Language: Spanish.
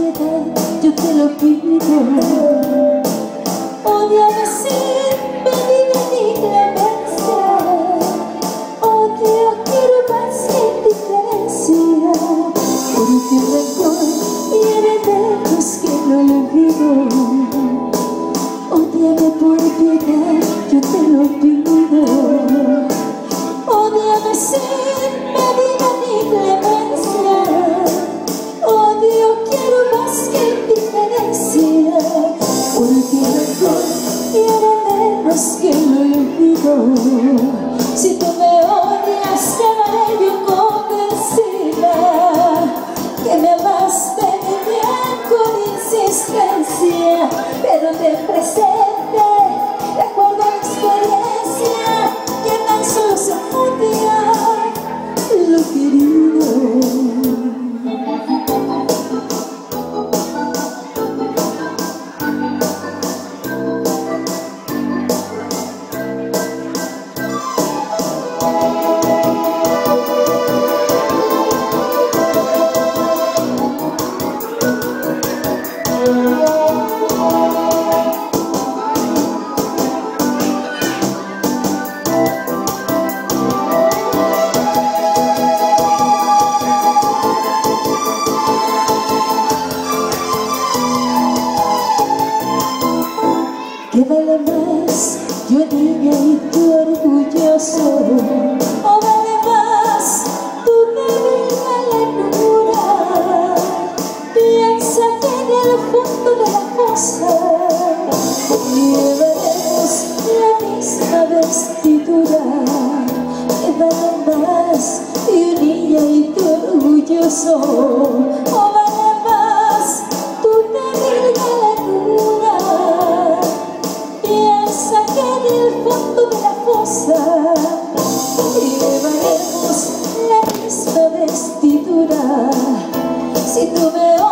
piedad, yo te lo pido. Ódiame sin medida ni clemencia. Odio quiero más que indiferencia. Porque un rencor viene lejos que no lo olvido. Ódiame por piedad, yo te lo pido. Ódiame sin medida ni clemencia. Odio quiero más que indiferencia. Porque el rencor viene menos que lo olvido. Si tú me odias, quedaré yo convencida que me amaste muy bien con insistencia. Pero te presente, recuerdo la experiencia que tan solo se fundía lo querido. ¿Qué vale más, yo niña y tú orgulloso? ¿O vale más tu débil calentura? Piensa que en el fondo de la fosa llevaremos la misma vestidura. ¿Qué vale más, yo niña y tú orgulloso? ¿O vale más tu débil calentura? Piensa que en el fondo de la fosa llevaremos la misma vestidura. Si tú me